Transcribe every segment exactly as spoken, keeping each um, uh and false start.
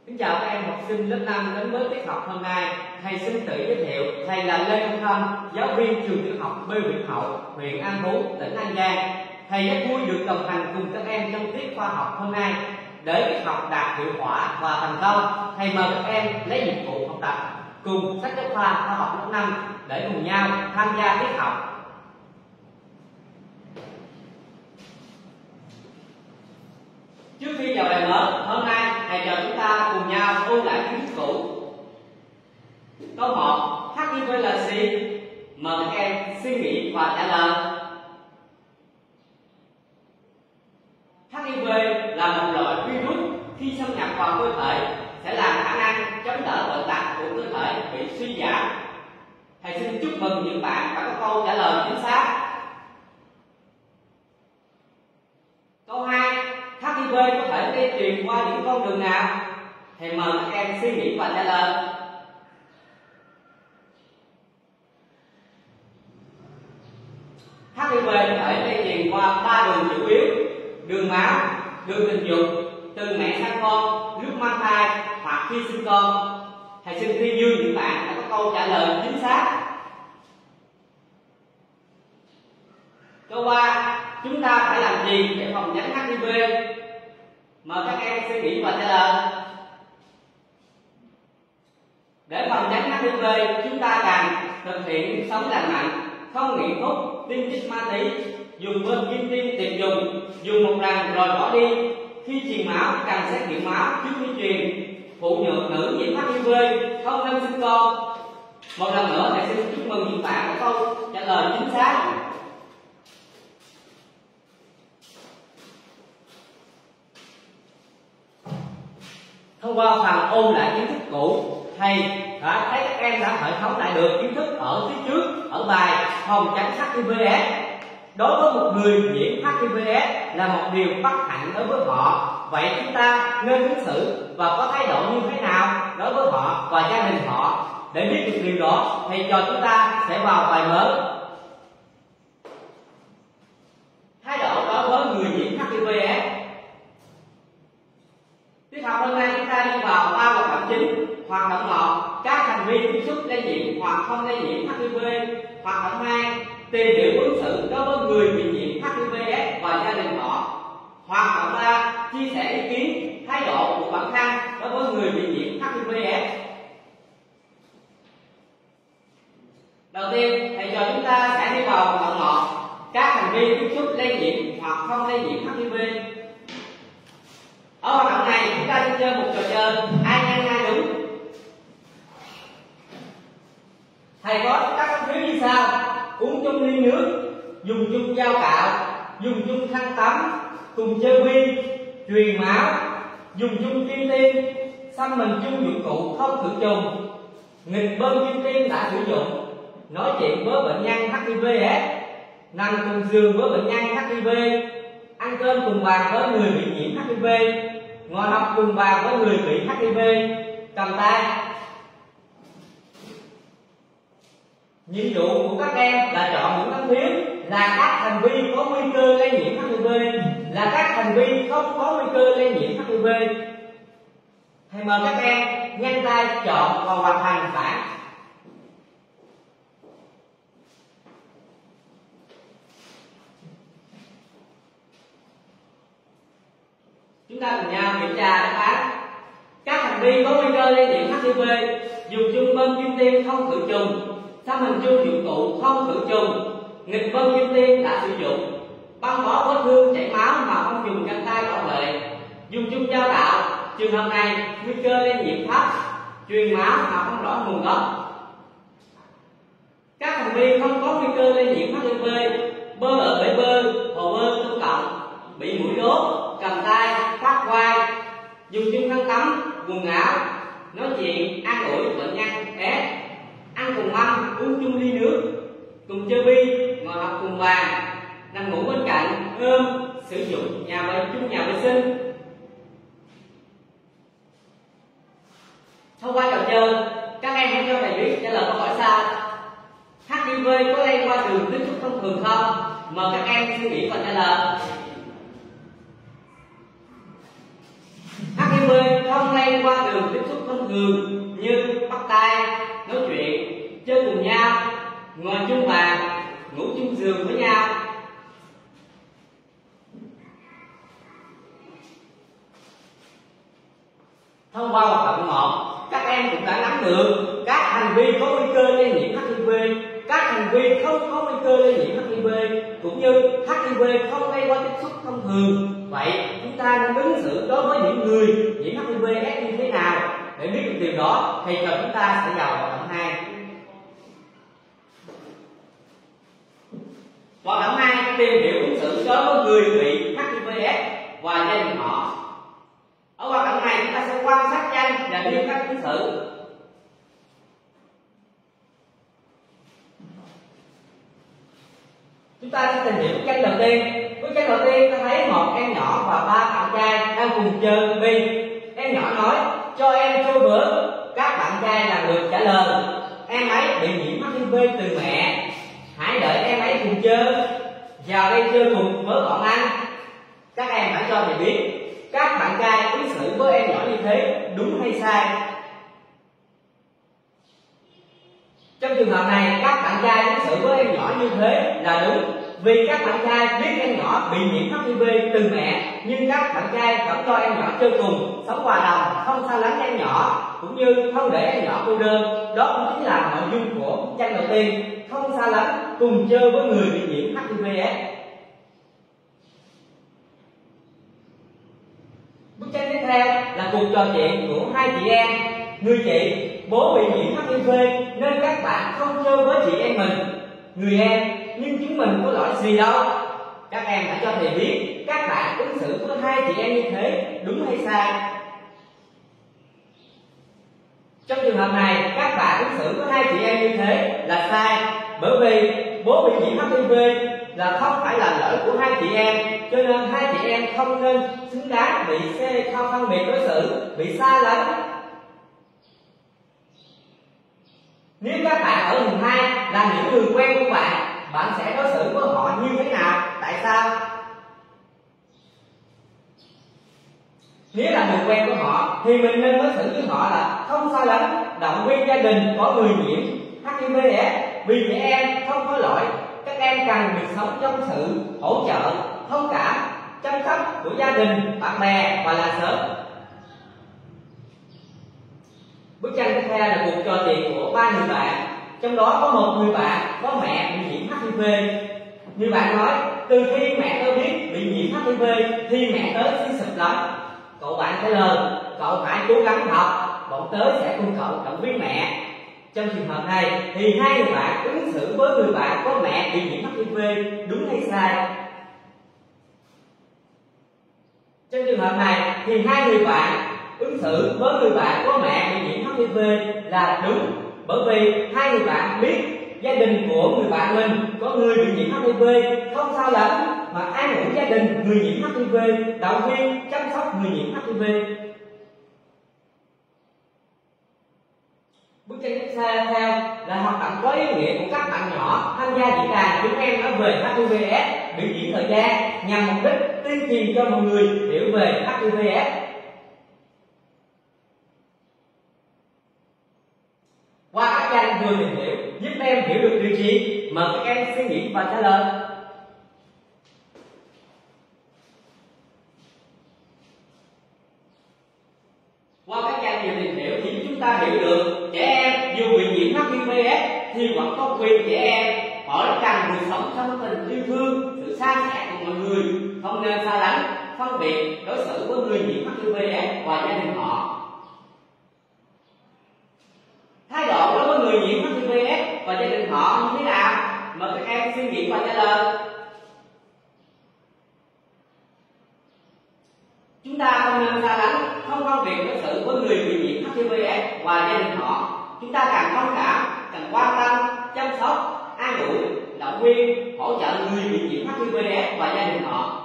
Kính chào các em học sinh lớp năm đến với tiết học hôm nay. Thầy xin tự giới thiệu, thầy là Lê Công Thâm, giáo viên trường tiểu học B Vĩnh Hậu, huyện An Phú, tỉnh An Giang. Thầy rất vui được đồng hành cùng các em trong tiết khoa học hôm nay. Để tiết học đạt hiệu quả và thành công, thầy mời các em lấy dụng cụ học tập cùng sách giáo khoa khoa học lớp năm để cùng nhau tham gia tiết học. Trước khi vào bài mới, hôm nay thầy trò chúng ta cùng nhau ôn lại kiến thức cũ. Câu một, hát i vê là gì? Mời các em suy nghĩ và trả lời. hát i vê là một loại virus khi xâm nhập vào cơ thể sẽ làm khả năng chống đỡ bệnh tật của cơ thể bị suy giảm. Thầy xin chúc mừng những bạn đã có câu trả lời chính xác. Câu hai, hát i vê có thể lây truyền qua những con đường nào? Thầy mời các em suy nghĩ và trả lời. hát i vê có thể lây truyền qua ba đường chủ yếu: đường máu, đường tình dục, từ mẹ sang con, lúc mang thai hoặc khi sinh con. Thầy xin tuyên dương những bạn đã có câu trả lời chính xác. Câu ba, chúng ta phải làm gì để phòng tránh hát i vê? Mời các em suy nghĩ và trả lời. Để phòng tránh hát i vê, chúng ta cần thực hiện sống lành mạnh, không nghiện thuốc, tiêm chích ma túy, dùng bơm kim tiêm tiệt dùng, dùng một lần rồi bỏ đi. Khi truyền máu cần xét nghiệm máu trước khi truyền. Phụ nữ nữ nhiễm hát i vê không nên sinh con. Một lần nữa thầy xin chúc mừng những bạn có câu trả lời chính xác. Thông qua phần ôn lại kiến thức cũ, thầy đã thấy các em đã hệ thống lại được kiến thức ở phía trước ở bài phòng tránh hát i vê ết. Đối với một người nhiễm hát i vê ết là một điều bất hạnh đối với họ. Vậy chúng ta nên ứng xử và có thái độ như thế nào đối với họ và gia đình họ? Để biết được điều đó, thầy trò chúng ta sẽ vào bài mới. Thái độ đối với người nhiễm hát i vê ết. Tiết học hôm nay chúng ta đi vào ba hoạt động chính. Hoạt động một, các thành viên tiếp xúc lây nhiễm hoặc không lây nhiễm hát i vê. Hoạt động hai, tìm hiểu ứng xử đối với người bị nhiễm hát i vê ết và gia đình họ. Hoạt động ba, chia sẻ ý kiến, thái độ của bản thân đối với người bị nhiễm hát i vê ết. Đầu tiên, thầy trò chúng ta sẽ đi vào hoạt động một, các thành viên tiếp xúc lây nhiễm hoặc không lây nhiễm hát i vê. Ở hoạt động này chúng ta sẽ chơi một trò chơi ai nhanh ai đúng. Thầy có các tấm phiếu như sau: uống chung ly nước, dùng chung dao cạo, dùng chung khăn tắm, cùng chơi bi, truyền máu, dùng chung kim tiêm, xăm mình chung dụng cụ không khử trùng, nghịch bơm kim tiêm đã sử dụng, nói chuyện với bệnh nhân hát i vê ết, nằm cùng giường với bệnh nhân hát i vê, ăn cơm cùng bàn với người bị nhiễm hát i vê, ngồi học cùng bàn với người bị hát i vê, cầm tay. Nhiệm vụ của các em là chọn những tấm phiếu là các thành viên có nguy cơ lây nhiễm hát i vê, là các thành viên không có nguy cơ lây nhiễm hát i vê. Thầy mời các em nhanh tay chọn và hoàn thành bảng. Chúng ta cùng nhau kiểm tra đáp án. Các thành viên có nguy cơ lây nhiễm hát i vê dùng chung bơm kim tiêm không khử trùng, xăm hình chung dụng cụ không khử trùng, nghịch bơm kim tiêm đã sử dụng, băng bó vết thương chảy máu mà không dùng găng tay bảo vệ, dùng chung dao cạo. Trường hợp này nguy cơ lây nhiễm thấp, truyền máu mà không rõ nguồn gốc. Các thành viên không có nguy cơ lây nhiễm hát i vê bơi ở bể bơi, hồ bơi công cộng, bị mũi đốt, cầm tay, phát quai, dùng chung khăn tắm, quần áo, nói chuyện, an ủi bệnh nhân ép, ăn cùng mâm, uống chung ly nước, cùng chơi bi, ngồi học cùng bàn, nằm ngủ bên cạnh, ôm, sử dụng nhà vệ chung nhà vệ sinh. Thông qua trò chơi, các em hãy cho thầy biết trả lời câu hỏi sau: hát i vê có lây qua đường tiếp xúc thông thường không? Mời các em suy nghĩ và trả lời. hát i vê không lây qua đường thường như bắt tay, nói chuyện, chơi cùng nhau, ngồi chung bàn, ngủ chung giường với nhau. Thông qua hoạt động một, các em cũng đã nắm được các hành vi có nguy cơ lây nhiễm hát i vê, các hành vi không có nguy cơ lây nhiễm hát i vê, cũng như hát i vê không lây qua tiếp xúc thông thường. Vậy chúng ta nên ứng xử đối với những người nhiễm hát i vê ép như thế nào? Để biết được điều đó thì giờ chúng ta sẽ vào hoạt động hai. Hoạt động hai tìm hiểu ứng xử đối với người bị hát i vê ép và gia đình họ. Ở hoạt động này chúng ta sẽ quan sát nhanh và nêu các ứng xử. Chúng ta sẽ tìm hiểu bức tranh đầu tiên. Bức tranh đầu tiên ta thấy một em nhỏ và ba bạn trai đang cùng chơi bi. Em nhỏ nói cho em chơi bữa. Các bạn trai là lượt trả lời. Em ấy bị nhiễm hát i vê từ mẹ. Hãy đợi em ấy cùng chơi. Vào đây chơi cùng với bọn anh. Các em hãy cho thầy biết các bạn trai ứng xử với em nhỏ như thế đúng hay sai. Trong trường hợp này, các bạn trai ứng xử với em nhỏ như thế là đúng, vì các bạn trai biết em nhỏ bị nhiễm hát i vê từ mẹ, nhưng các bạn trai vẫn cho em nhỏ chơi cùng, sống hòa đồng, không xa lánh em nhỏ, cũng như không để em nhỏ cô đơn. Đó cũng chính là nội dung của bức tranh đầu tiên, không xa lánh, cùng chơi với người bị nhiễm hát i vê ép. Bức tranh tiếp theo là cuộc trò chuyện của hai chị em. Người chị, bố bị nhiễm hát i vê nên các bạn không chơi với chị em mình. Người em, nhưng chúng mình có lỗi gì đâu. Các em hãy cho thầy biết các bạn ứng xử với hai chị em như thế đúng hay sai. Trong trường hợp này, các bạn ứng xử với hai chị em như thế là sai, bởi vì bố bị nhiễm hát i vê là không phải là lỗi của hai chị em, cho nên hai chị em không nên xứng đáng bị xe không phân biệt đối xử, bị xa lánh. Nếu các bạn ở hình hai là những người quen của bạn, bạn sẽ đối xử với họ như thế nào? Tại sao? Nếu là người quen của họ thì mình nên đối xử với họ là không xa lánh, động viên gia đình có người nhiễm hát i vê ép, vì trẻ em không có lỗi. Các em cần được sống trong sự hỗ trợ, thông cảm, chăm sóc của gia đình, bạn bè và làng xóm. Bức tranh tiếp theo là cuộc trò chuyện của ba người bạn. Trong đó có một người bạn có mẹ bị nhiễm hát i vê. Người bạn nói, từ khi mẹ tôi biết bị nhiễm hát i vê thì mẹ tớ suy sụp lắm. Cậu bạn trả lời, cậu phải cố gắng học, bọn tớ sẽ cùng cậu động viên mẹ. Trong trường hợp này thì hai người bạn ứng xử với người bạn có mẹ bị nhiễm hát i vê đúng hay sai? Trong trường hợp này thì hai người bạn ứng xử với người bạn có mẹ bị nhiễm hát i vê là đúng, bởi vì hai người bạn biết gia đình của người bạn mình có người bị nhiễm hát i vê, không sao lắm mà an ủi gia đình người nhiễm hát i vê, động viên chăm sóc người nhiễm hát i vê. Bức tranh tiếp theo là hoạt động có ý nghĩa của các bạn nhỏ tham gia diễn đàn chúng em nói về hát i vê ép, biểu diễn thời gian nhằm mục đích tuyên truyền cho mọi người hiểu về hát i vê ép. Qua các tranh vừa tìm hiểu giúp em hiểu được điều gì? Mời các em suy nghĩ và trả lời. Qua các tranh vừa tìm hiểu thì chúng ta hiểu được trẻ em dù bị nhiễm hát i vê ép thì vẫn có quyền trẻ em. Họ rất cần được sống trong tình yêu thương, sự san sẻ của mọi người, không nên xa lánh, phân biệt, đối xử với người nhiễm hát i vê ép và gia đình họ. Thái độ đối với người nhiễm hát i vê ép và gia đình họ như thế nào? Mời các em suy nghĩ và trả lời. Chúng ta không nên xa lánh, không phân biệt đối xử với người bị nhiễm hát i vê ép và gia đình họ. Chúng ta cần thông cảm, cần quan tâm, chăm sóc, an ủi, động viên, hỗ trợ người bị nhiễm hát i vê ép và gia đình họ.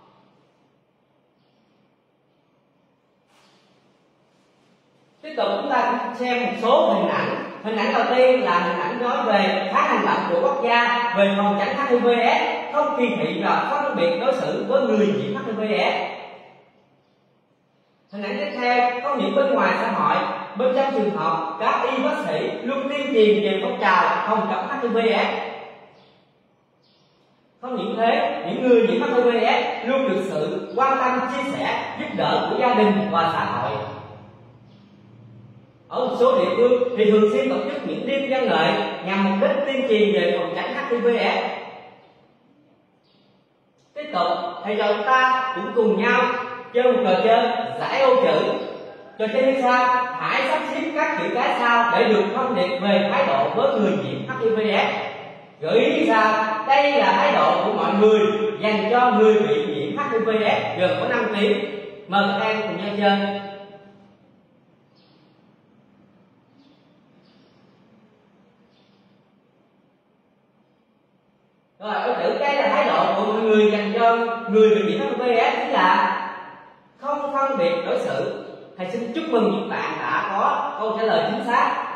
Tiếp tục chúng ta xem một số hình ảnh. Hình ảnh đầu tiên là hình ảnh nói về tháng hành động của quốc gia về phòng tránh hát i vê ép, không kỳ thị và phân biệt đối xử với người nhiễm hát i vê ép. Hình ảnh tiếp theo, không những bên ngoài xã hội, bên trong trường học, các y bác sĩ luôn tuyên truyền về phong trào phòng chống hát i vê AIDS. Không những thế, những người nhiễm hát i vê AIDS luôn được sự quan tâm, chia sẻ, giúp đỡ của gia đình và xã hội. Ở một số địa phương thì thường xuyên tổ chức những đêm văn nghệ nhằm mục đích tuyên truyền về phòng tránh hát i vê AIDS. Tiếp tục, thầy trò chúng ta cũng cùng nhau chơi một trò chơi giải ô chữ. Trò chơi như sau: hãy sắp xếp các chữ cái sau để được thông điệp về thái độ với người nhiễm hát i vê AIDS. Gợi ý như sau: đây là thái độ của mọi người dành cho người bị nhiễm hát i vê AIDS gồm có năm tiếng. Mời các em cùng nhau chơi. Rồi, câu chữ đây là thái độ của mọi người dành cho người bị nhiễm hát i vê AIDS, chính là không phân biệt đối xử. Thầy xin chúc mừng những bạn đã có câu trả lời chính xác.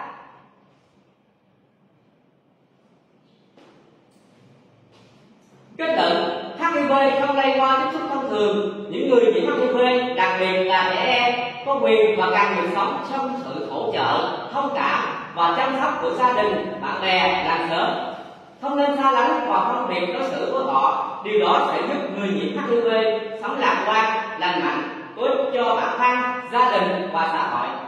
Kết luận: hát i vê không lây qua tiếp xúc thông thường. Những người nhiễm hát i vê, đặc biệt là trẻ em, có quyền và cần được sống trong sự hỗ trợ, thông cảm và chăm sóc của gia đình, bạn bè, làng xóm. Không nên xa lánh và phân biệt đối xử với họ. Điều đó sẽ giúp người nhiễm hát i vê sống lạc quan, lành mạnh, có ích cho bản thân, gia đình và xã hội.